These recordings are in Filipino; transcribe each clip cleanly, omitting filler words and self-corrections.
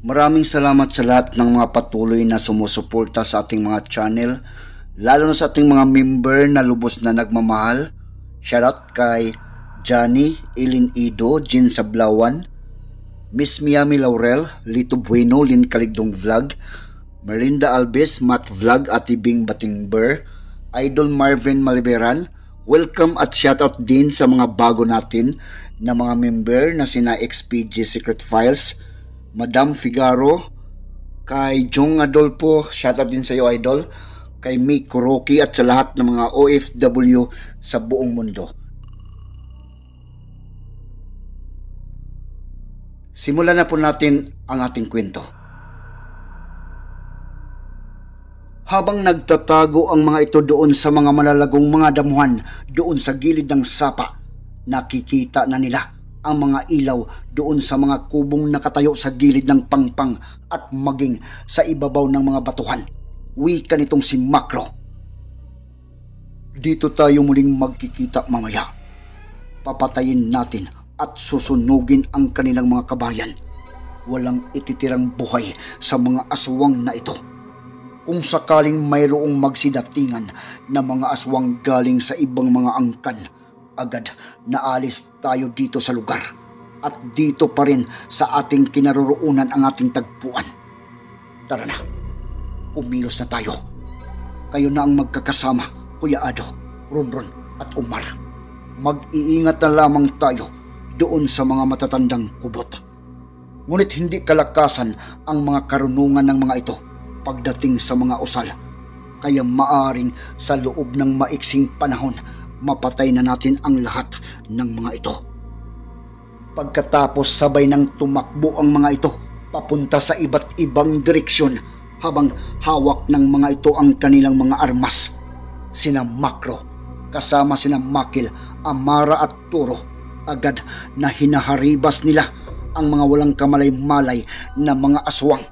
Maraming salamat sa lahat ng mga patuloy na sumusuporta sa ating mga channel, lalo na sa ating mga member na lubos na nagmamahal. Shoutout kay Johnny, Elin Ido, Jin Sablawan, Miss Miami Laurel, Lito Bueno, Lin Kaligdong Vlog, Melinda Alves, Matt Vlog, Ate Bing Batingber, Idol Marvin Maliberan. Welcome at shoutout din sa mga bago natin na mga member na sina XPG Secret Files, Madam Figaro, kay Jong Adolfo, shoutout din sa iyo idol, kay Mick Kuroki at sa lahat ng mga OFW sa buong mundo. Simulan na po natin ang ating kwento. Habang nagtatago ang mga ito doon sa mga malalagong mga damuhan doon sa gilid ng sapa, nakikita na nila ang mga ilaw doon sa mga kubong nakatayo sa gilid ng pangpang at maging sa ibabaw ng mga batuhan. Wika nitong si Macro. Dito tayo muling magkikita mamaya. Papatayin natin at susunugin ang kanilang mga kabayan. Walang ititirang buhay sa mga aswang na ito. Kung sakaling mayroong magsidatingan na mga aswang galing sa ibang mga angkan, agad naalis tayo dito sa lugar at dito pa rin sa ating kinaroroonan ang ating tagpuan. Tara na, kumilos na tayo. Kayo na ang magkakasama, Kuya Ado, Ronron at Umar. Mag-iingat na lamang tayo doon sa mga matatandang kubot. Ngunit hindi kalakasan ang mga karunungan ng mga ito pagdating sa mga usal, kaya maaring sa loob ng maiksing panahon mapatay na natin ang lahat ng mga ito. Pagkatapos sabay nang tumakbo ang mga ito papunta sa iba't ibang direksyon habang hawak ng mga ito ang kanilang mga armas. Sina Macro kasama sina Makil, Amara at Turo agad na hinaharibas nila ang mga walang kamalay-malay na mga aswang.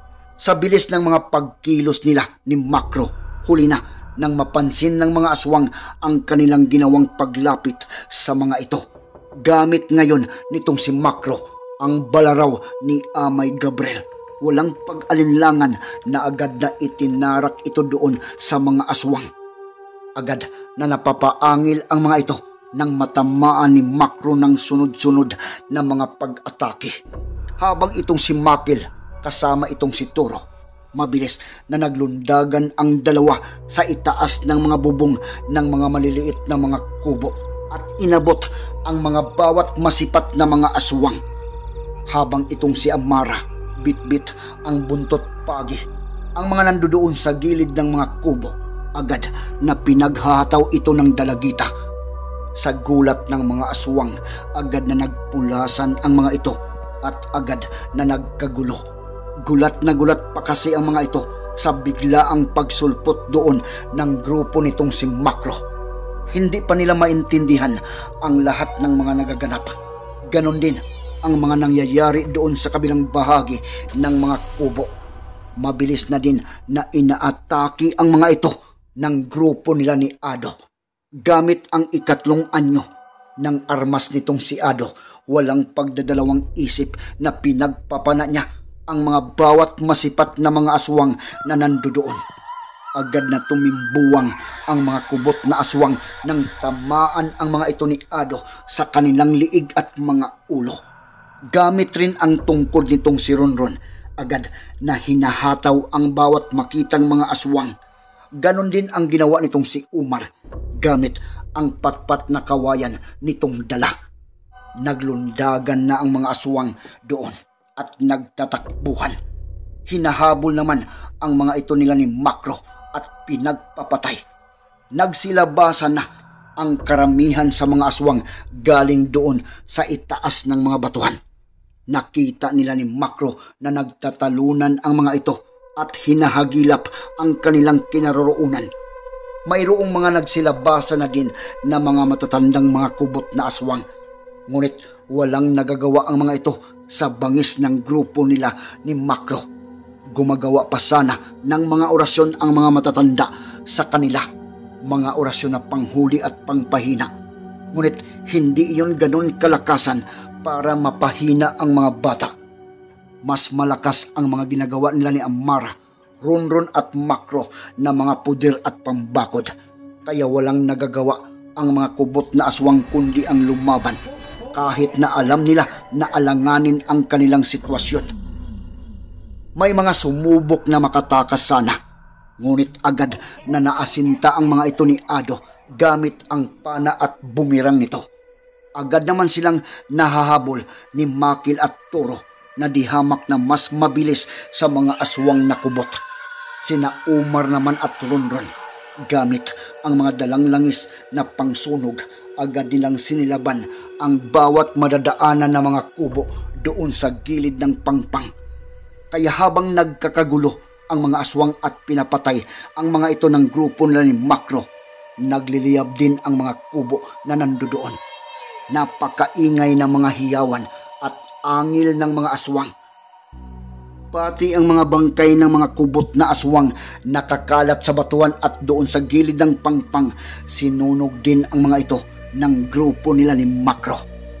Sa bilis ng mga pagkilos nila ni Macro, huli na nang mapansin ng mga aswang ang kanilang ginawang paglapit sa mga ito. Gamit ngayon nitong si Macro ang balaraw ni Amay Gabriel. Walang pag-alinlangan na agad na itinarak ito doon sa mga aswang. Agad na napapaangil ang mga ito nang matamaan ni Macro ng sunod-sunod na mga pag-atake. Habang itong si Makil kasama itong si Turo, mabilis na naglundagan ang dalawa sa itaas ng mga bubong ng mga maliliit na mga kubo at inabot ang mga bawat masipat na mga aswang. Habang itong si Amara bit-bit ang buntot pagi, ang mga nandoon sa gilid ng mga kubo agad na pinaghahataw ito ng dalagita. Sa gulat ng mga aswang, agad na nagpulasan ang mga ito at agad na nagkagulo. Gulat na gulat pa kasi ang mga ito sa biglaang pagsulpot doon ng grupo nitong si Macro. Hindi pa nila maintindihan ang lahat ng mga nagaganap. Ganon din ang mga nangyayari doon sa kabilang bahagi ng mga kubo. Mabilis na din na inaatake ang mga ito ng grupo nila ni Ado. Gamit ang ikatlong anyo ng armas nitong si Ado, walang pagdadalawang isip na pinagpapana niya ang mga bawat masipat na mga aswang na nandoon. Agad na tumimbuwang ang mga kubot na aswang nang tamaan ang mga ito ni Ado sa kanilang liig at mga ulo. Gamit rin ang tungkod nitong si Ronron, agad na hinahataw ang bawat makitang mga aswang. Ganon din ang ginawa nitong si Umar gamit ang patpat na kawayan nitong dala. Naglundagan na ang mga aswang doon at nagtatakbuhan. Hinahabol naman ang mga ito nila ni Macro at pinagpapatay. Nagsilabasan na ang karamihan sa mga aswang galing doon sa itaas ng mga batuhan. Nakita nila ni Macro na nagtatalunan ang mga ito at hinahagilap ang kanilang kinaroroonan. Mayroong mga nagsilabasan na din na mga matatandang mga kubot na aswang. Ngunit walang nagagawa ang mga ito sa bangis ng grupo nila ni Macro. Gumagawa pa sana ng mga orasyon ang mga matatanda sa kanila, mga orasyon na panghuli at pangpahina. Ngunit hindi iyon ganon kalakasan para mapahina ang mga bata. Mas malakas ang mga ginagawa nila ni Amara, Ronron at Makro na mga puder at pambakod. Kaya walang nagagawa ang mga kubot na aswang kundi ang lumaban, kahit na alam nila na alanganin ang kanilang sitwasyon. May mga sumubok na makatakas sana, ngunit agad na naasinta ang mga ito ni Ado gamit ang pana at bumirang nito. Agad naman silang nahahabol ni Makil at Toro na dihamak na mas mabilis sa mga aswang na kubot. Sina Umar naman at Ronron, gamit ang mga dalang langis na pangsunog, agad nilang sinilaban ang bawat madadaanan na mga kubo doon sa gilid ng pangpang. Kaya habang nagkakagulo ang mga aswang at pinapatay ang mga ito ng grupo nila ni Makro, nagliliyab din ang mga kubo na nandoon. Napakaingay ng mga hiyawan at angil ng mga aswang. Pati ang mga bangkay ng mga kubot na aswang nakakalat sa batuan at doon sa gilid ng pangpang, sinunog din ang mga ito ng grupo nila ni Makro.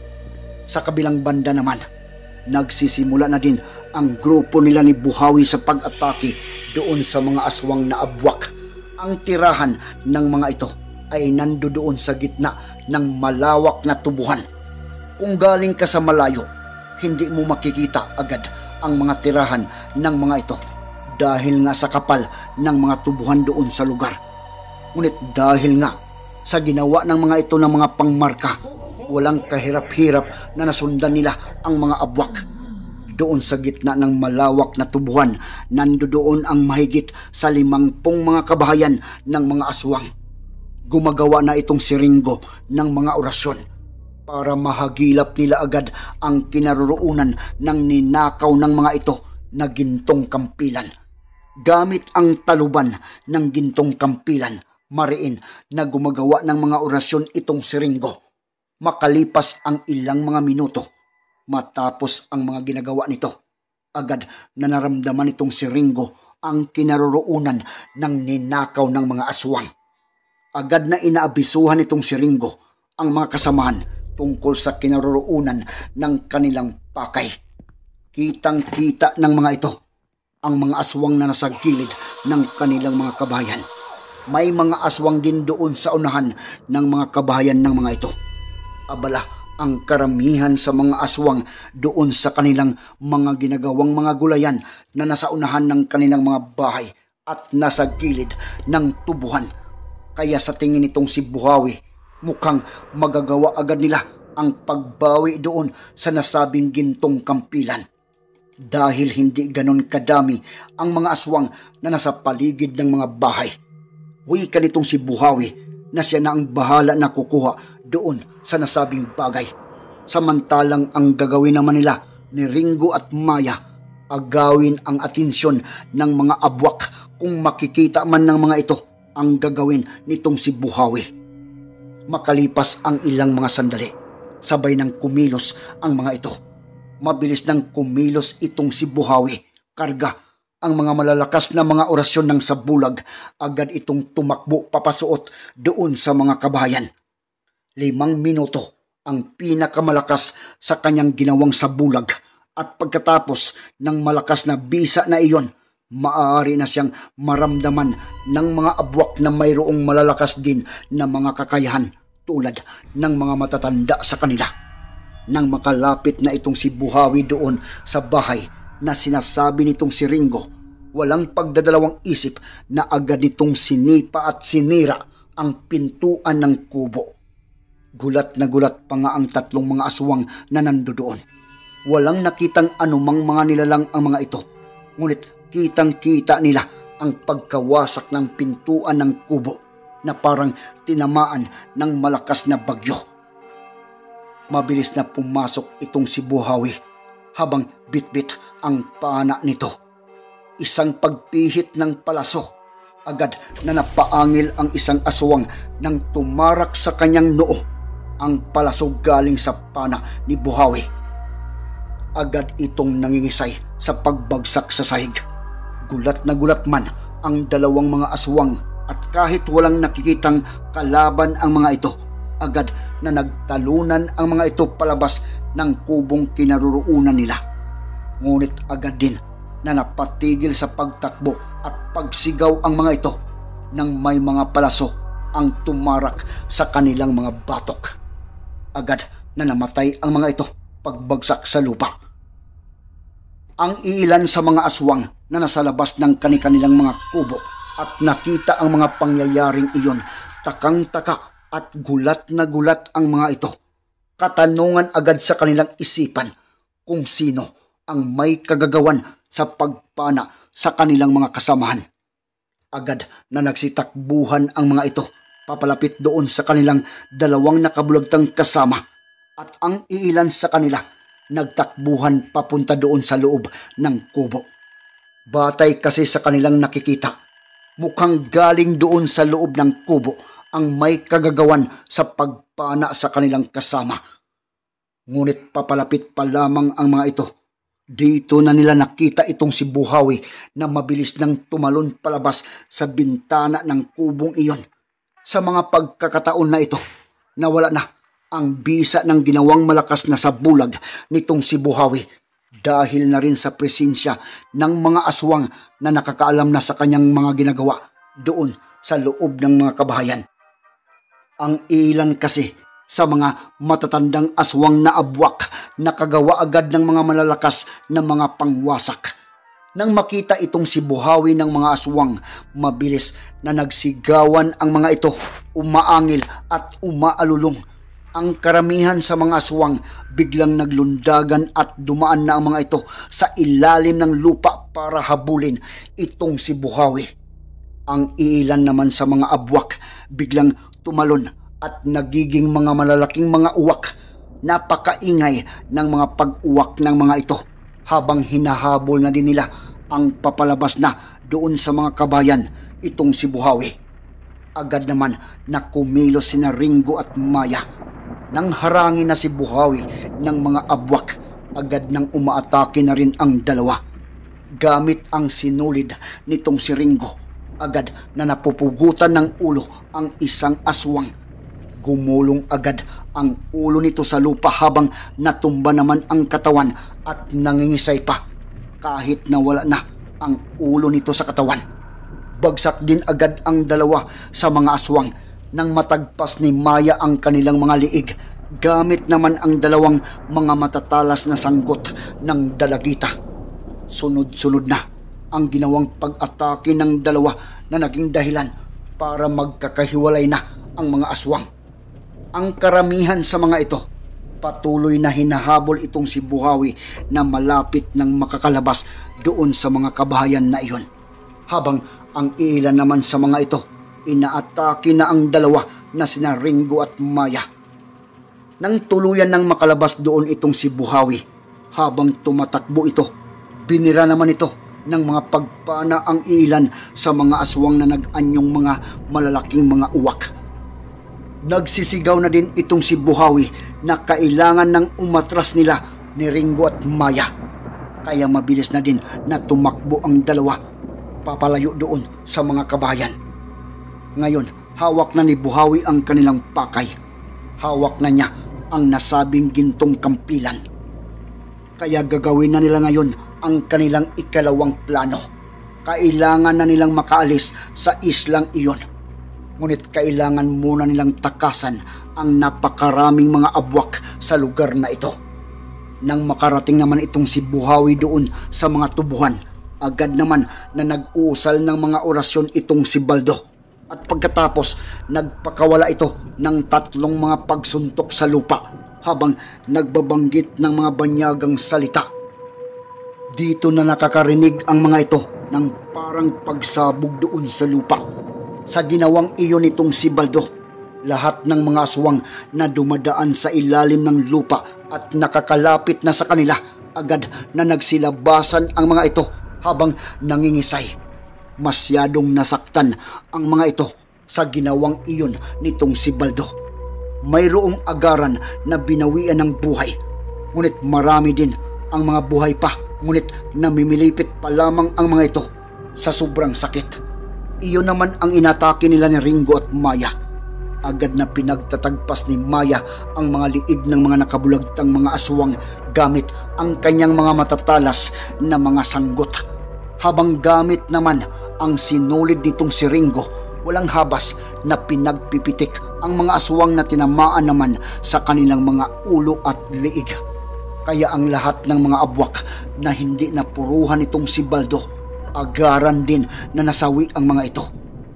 Sa kabilang banda naman, nagsisimula na din ang grupo nila ni Buhawi sa pag-atake doon sa mga aswang na abwak. Ang tirahan ng mga ito ay nandoon sa gitna ng malawak na tubuhan. Kung galing ka sa malayo, hindi mo makikita agad ang mga tirahan ng mga ito dahil nga sa kapal ng mga tubuhan doon sa lugar. Ngunit dahil nga sa ginawa ng mga ito ng mga pangmarka, walang kahirap-hirap na nasundan nila ang mga abwak. Doon sa gitna ng malawak na tubuhan, nandoon ang mahigit sa 50 mga kabahayan ng mga aswang. Gumagawa na itong si Ringo ng mga orasyon para mahagilap nila agad ang kinaroroonan ng ninakaw ng mga ito na gintong kampilan. Gamit ang taluban ng gintong kampilan, mariin na gumagawa ng mga orasyon itong si Ringo. Makalipas ang ilang mga minuto, matapos ang mga ginagawa nito, agad na naramdaman itong si Ringo ang kinaroroonan ng ninakaw ng mga aswang. Agad na inaabisuhan itong si Ringo ang mga kasamahan tungkol sa kinaroroonan ng kanilang pakay. Kitang-kita ng mga ito ang mga aswang na nasa gilid ng kanilang mga kabahayan. May mga aswang din doon sa unahan ng mga kabahayan ng mga ito. Abala, ang karamihan sa mga aswang doon sa kanilang mga ginagawang mga gulayan na nasa unahan ng kanilang mga bahay at nasa gilid ng tubuhan. Kaya sa tingin nitong si Buhawi, mukhang magagawa agad nila ang pagbawi doon sa nasabing gintong kampilan. Dahil hindi ganon kadami ang mga aswang na nasa paligid ng mga bahay. Wika nitong si Buhawi na siya na ang bahala na kukuha doon sa nasabing bagay. Samantalang ang gagawin naman nila ni Ringo at Maya, agawin ang atensyon ng mga abwak kung makikita man ng mga ito ang gagawin nitong si Buhawi. Makalipas ang ilang mga sandali, sabay ng kumilos ang mga ito. Mabilis nang kumilos itong si Buhawi. Karga ang mga malalakas na mga orasyon ng sabulag, agad itong tumakbo papasuot doon sa mga kabahayan. 5 minuto ang pinakamalakas sa kanyang ginawang sabulag, at pagkatapos ng malakas na bisa na iyon, maaari na siyang maramdaman ng mga abwak na mayroong malalakas din na mga kakayahan tulad ng mga matatanda sa kanila. Nang makalapit na itong si Buhawi doon sa bahay na sinasabi nitong si Ringo, walang pagdadalawang isip na agad nitong sinipa at sinira ang pintuan ng kubo. Gulat na gulat pa nga ang 3 mga aswang na nandoon. Walang nakitang anumang mga nilalang ang mga ito, ngunit kitang-kita nila ang pagkawasak ng pintuan ng kubo na parang tinamaan ng malakas na bagyo. Mabilis na pumasok itong si Buhawi habang bitbit ang pana nito. Isang pagpihit ng palaso, agad na napaangil ang isang aswang nang tumarak sa kanyang noo. Ang palaso galing sa pana ni Buhawi. Agad itong nangingisay sa pagbagsak sa sahig. Gulat na gulat man ang 2 mga aswang, at kahit walang nakikitang kalaban ang mga ito, agad na nagtalunan ang mga ito palabas ng kubong kinaroroonan nila. Ngunit agad din na napatigil sa pagtakbo at pagsigaw ang mga ito nang may mga palaso ang tumarak sa kanilang mga batok. Agad na namatay ang mga ito pagbagsak sa lupa. Ang ilan sa mga aswang na nasa labas ng kanilang mga kubo at nakita ang mga pangyayaring iyon, takang-taka at gulat na gulat ang mga ito. Katanungan agad sa kanilang isipan kung sino ang may kagagawan sa pagpana sa kanilang mga kasamahan. Agad na nagsitakbuhan ang mga ito papalapit doon sa kanilang dalawang nakabulagtang kasama, at ang iilan sa kanila nagtakbuhan papunta doon sa loob ng kubo. Batay kasi sa kanilang nakikita, mukhang galing doon sa loob ng kubo ang may kagagawan sa pagpana sa kanilang kasama. Ngunit papalapit pa lamang ang mga ito, dito na nila nakita itong si Buhawi na mabilis nang tumalon palabas sa bintana ng kubong iyon. Sa mga pagkakataon na ito, nawala na ang bisa ng ginawang malakas na sabulag nitong si Buhawi dahil na rin sa presensya ng mga aswang na nakakaalam na sa kanyang mga ginagawa doon sa loob ng mga kabahayan. Ang ilan kasi sa mga matatandang aswang na abwak nakagawa agad ng mga malalakas na mga pangwasak. Nang makita itong si Buhawi ng mga aswang, mabilis na nagsigawan ang mga ito, umaangil at umaalulong. Ang karamihan sa mga aswang biglang naglundagan at dumaan na ang mga ito sa ilalim ng lupa para habulin itong si Buhawi. Ang ilan naman sa mga abwak biglang tumalon at nagiging mga malalaking mga uwak. Napakaingay ng mga pag-uwak ng mga ito habang hinahabol na din nila ang papalabas na doon sa mga kabayan itong si Buhawi. Agad naman na kumilos sina Ringo at Maya. Nang harangin na si Buhawi ng mga abwak, agad nang umaatake na rin ang dalawa. Gamit ang sinulid nitong si Ringo, agad na napupugutan ng ulo ang isang aswang. Gumulong agad ang ulo nito sa lupa habang natumba naman ang katawan at nangingisay pa kahit nawala na ang ulo nito sa katawan. Bagsak din agad ang dalawa sa mga aswang nang matagpas ni Maya ang kanilang mga liig, gamit naman ang dalawang mga matatalas na sanggot ng dalagita. Sunod-sunod na ang ginawang pag-atake ng dalawa na naging dahilan para magkakahiwalay na ang mga aswang. Ang karamihan sa mga ito, patuloy na hinahabol itong si Buhawi na malapit ng makakalabas doon sa mga kabahayan na iyon. Habang ang ilan naman sa mga ito, inaatake na ang dalawa na sina Ringo at Maya. Nang tuluyan ng makalabas doon itong si Buhawi, habang tumatakbo ito, binira naman ito ng mga pagpana ang ilan sa mga aswang na nag-anyong mga malalaking mga uwak. Nagsisigaw na din itong si Buhawi na kailangan ng umatras nila ni Ringo at Maya. Kaya mabilis na din na tumakbo ang dalawa papalayo doon sa mga kabayan. Ngayon, hawak na ni Buhawi ang kanilang pakay. Hawak na niya ang nasabing gintong kampilan. Kaya gagawin na nila ngayon ang kanilang ikalawang plano. Kailangan na nilang makaalis sa islang iyon. Ngunit kailangan muna nilang takasan ang napakaraming mga abwak sa lugar na ito. Nang makarating naman itong si Buhawi doon sa mga tubuhan, agad naman na nag-uusal ng mga orasyon itong si Baldo. At pagkatapos, nagpakawala ito ng 3 mga pagsuntok sa lupa habang nagbabanggit ng mga banyagang salita. Dito na nakakarinig ang mga ito ng parang pagsabog doon sa lupa. Sa ginawang iyon nitong si Baldo, lahat ng mga aswang na dumadaan sa ilalim ng lupa at nakakalapit na sa kanila, agad na nagsilabasan ang mga ito habang nangingisay. Masyadong nasaktan ang mga ito sa ginawang iyon nitong si Baldo. Mayroong agaran na binawian ng buhay, ngunit marami din ang mga buhay pa, ngunit namimilipit pa lamang ang mga ito sa sobrang sakit. Iyon naman ang inatake nila ni Ringo at Maya. Agad na pinagtatagpas ni Maya ang mga liig ng mga nakabulagtang mga aswang gamit ang kanyang mga matatalas na mga sanggot. Habang gamit naman ang sinulid nitong si Ringo, walang habas na pinagpipitik ang mga aswang na tinamaan naman sa kanilang mga ulo at liig. Kaya ang lahat ng mga abwak na hindi napuruhan itong si Baldo, agaran din na nasawi ang mga ito.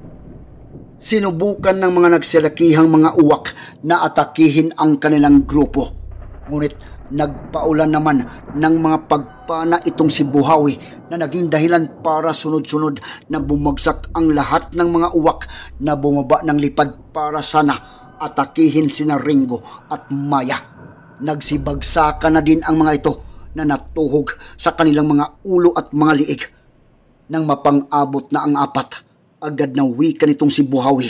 Sinubukan ng mga nagsilakihang mga uwak na atakihin ang kanilang grupo. Ngunit nagpaulan naman ng mga pagpana itong si Buhawi na naging dahilan para sunod-sunod na bumagsak ang lahat ng mga uwak na bumaba ng lipad para sana atakihin sina Ringo at Maya. Nagsibagsakan na din ang mga ito na natuhog sa kanilang mga ulo at mga liig. Nang mapang-abot na ang apat, agad na wika nitong si Buhawi.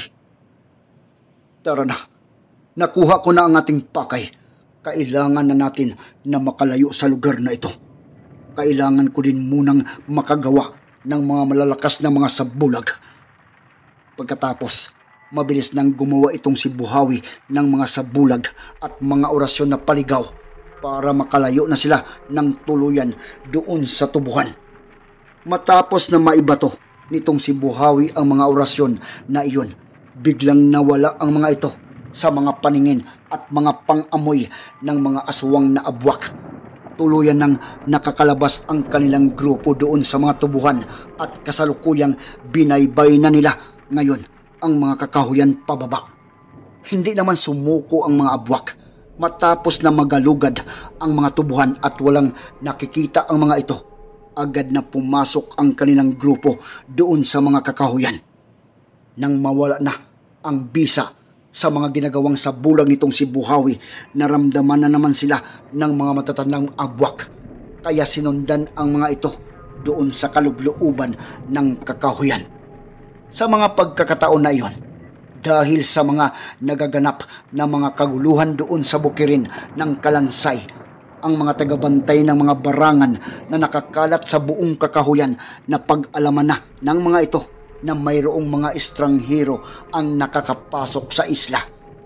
Tara na, nakuha ko na ang ating pakay. Kailangan na natin na makalayo sa lugar na ito. Kailangan ko din munang makagawa ng mga malalakas na mga sabulag. Pagkatapos, mabilis nang gumawa itong si Buhawi ng mga sabulag at mga orasyon na paligaw para makalayo na sila ng tuluyan doon sa tubuhan. Matapos na maibato nitong si Buhawi ang mga orasyon na iyon, biglang nawala ang mga ito sa mga paningin at mga pang-amoy ng mga aswang na abwak. Tuluyan nang nakakalabas ang kanilang grupo doon sa mga tubuhan at kasalukuyang binaybay na nila ngayon ang mga kakahuyan pababa. Hindi naman sumuko ang mga abwak matapos na magalugad ang mga tubuhan at walang nakikita ang mga ito. Agad na pumasok ang kanilang grupo doon sa mga kakahuyan. Nang mawala na ang bisa sa mga ginagawang sabulag nitong si Buhawi, naramdaman na naman sila ng mga matatandang abwak. Kaya sinundan ang mga ito doon sa kalublooban ng kakahuyan. Sa mga pagkakataon na iyon, dahil sa mga nagaganap na mga kaguluhan doon sa bukirin ng Kalansay, ang mga tagabantay ng mga barangan na nakakalat sa buong kakahuyan na pag-alaman na ng mga ito na mayroong mga estranghero ang nakakapasok sa isla.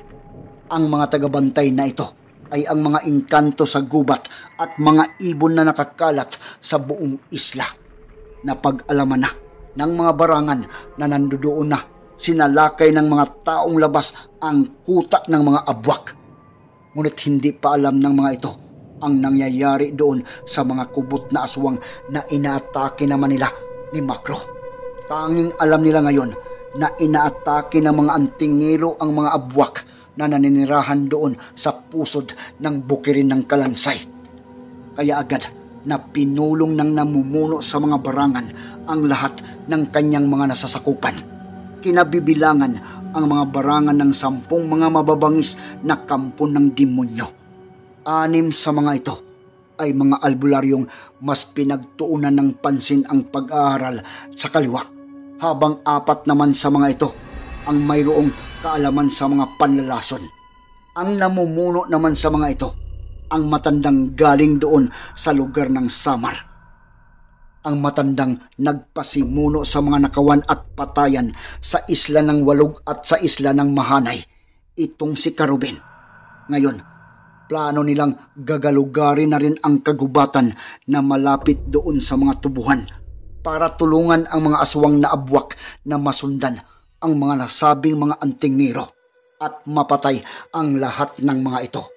Ang mga tagabantay na ito ay ang mga engkanto sa gubat at mga ibon na nakakalat sa buong isla. Na pag-alaman na ng mga barangan na nandoon na sinalakay ng mga taong labas ang kuta ng mga abwak. Ngunit hindi pa alam ng mga ito ang nangyayari doon sa mga kubot na aswang na inaatake naman nila ni Makro. Tanging alam nila ngayon na inaatake ng mga antingero ang mga abwak na naninirahan doon sa pusod ng bukirin ng Kalansay. Kaya agad na pinulong ng namumuno sa mga barangan ang lahat ng kanyang mga nasasakupan. Kinabibilangan ang mga barangan ng 10 mga mababangis na kampo ng demonyo. 6 sa mga ito ay mga albularyong mas pinagtuunan ng pansin ang pag-aaral sa kaliwa, habang 4 naman sa mga ito ang mayroong kaalaman sa mga panlalason. Ang namumuno naman sa mga ito, ang matandang galing doon sa lugar ng Samar. Ang matandang nagpasimuno sa mga nakawan at patayan sa isla ng Walog at sa isla ng Mahanay, itong si Karubin. Ngayon, plano nilang gagalugarin na rin ang kagubatan na malapit doon sa mga tubuhan para tulungan ang mga aswang na abwak na masundan ang mga nasabing mga antingero at mapatay ang lahat ng mga ito.